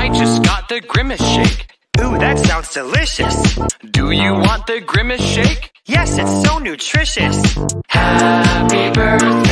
I just got the Grimace shake. Ooh, that sounds delicious. Do you want the Grimace shake? Yes, it's so nutritious. Happy birthday